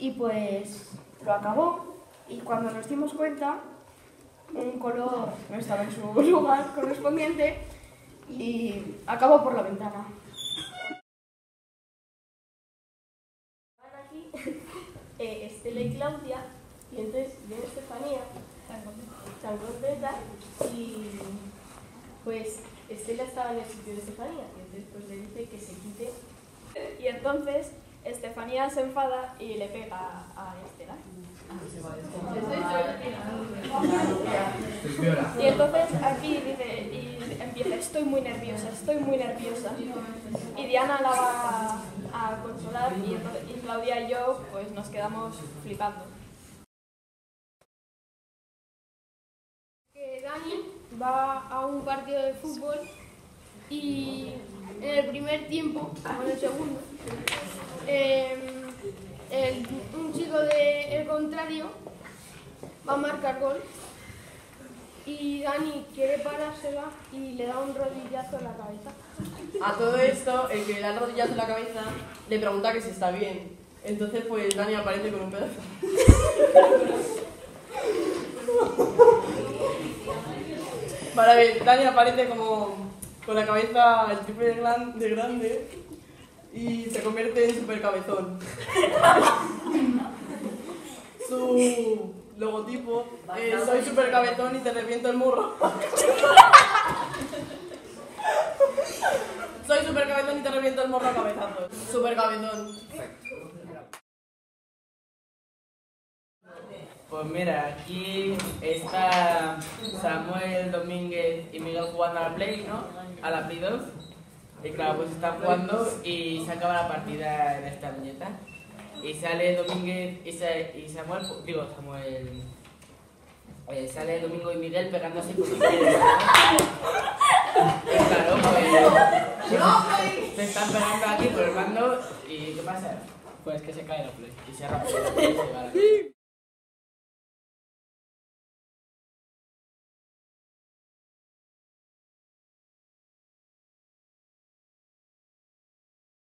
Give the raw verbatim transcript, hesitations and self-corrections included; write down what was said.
Y pues lo acabó y cuando nos dimos cuenta, un color no estaba en su lugar correspondiente y acabó por la ventana. Van aquí eh, Estela y Claudia y entonces viene Estefanía tan contenta y pues Estela estaba en el sitio de Estefanía y entonces pues le dice que se quite y entonces Estefanía se enfada y le pega a Estela. Y entonces aquí dice, y empieza, estoy muy nerviosa, estoy muy nerviosa. Y Diana la va a consolar y, entonces, y Claudia y yo pues nos quedamos flipando. Que Dani va a un partido de fútbol y en el primer tiempo, o en el segundo, eh, el, un chico del contrario va a marcar gol y Dani quiere parársela y le da un rodillazo en la cabeza. A todo esto, el que le da el rodillazo en la cabeza le pregunta que si está bien. Entonces pues Dani aparece con un pedazo. Para ver, Dani aparece como con la cabeza el triple de, gran, de grande y se convierte en super cabezón. Su logotipo es soy super cabezón y te reviento el morro. Soy super cabezón y te reviento el morro a cabezazos. Super cabezón. Pues mira, aquí está Samuel Domínguez y Miguel jugando a la Play, ¿no? A la Play dos. Y claro, pues están jugando y se acaba la partida en esta viñeta. Y sale Domínguez y, sa y Samuel, digo Samuel, eh, sale Domingo y Miguel pegándose por los pies. Y claro, pues se están pegando aquí por el mando y ¿qué pasa? Pues que se cae la Play y se rompe la Play y se va a la...